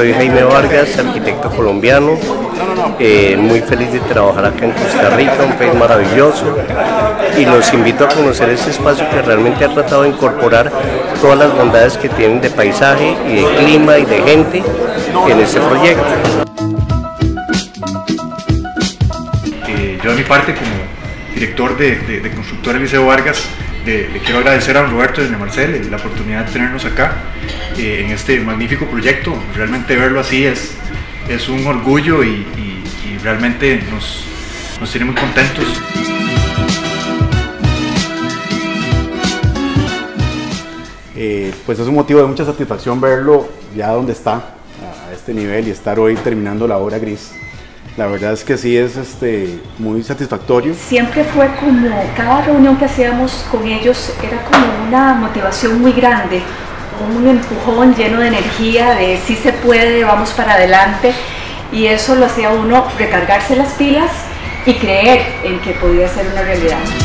Soy Jaime Vargas, arquitecto colombiano, muy feliz de trabajar acá en Costa Rica, un país maravilloso, y los invito a conocer este espacio que realmente ha tratado de incorporar todas las bondades que tienen de paisaje y de clima y de gente en este proyecto. Yo de mi parte, como director de Constructora Eliseo Vargas, le quiero agradecer a don Roberto y a doña Marcela la oportunidad de tenernos acá en este magnífico proyecto. Realmente verlo así es un orgullo y realmente nos tiene muy contentos. Pues es un motivo de mucha satisfacción verlo ya donde está, a este nivel, y estar hoy terminando la obra gris. La verdad es que sí es muy satisfactorio. Siempre fue como, cada reunión que hacíamos con ellos era como una motivación muy grande, un empujón lleno de energía, de sí se puede, vamos para adelante, y eso lo hacía uno recargarse las pilas y creer en que podía ser una realidad.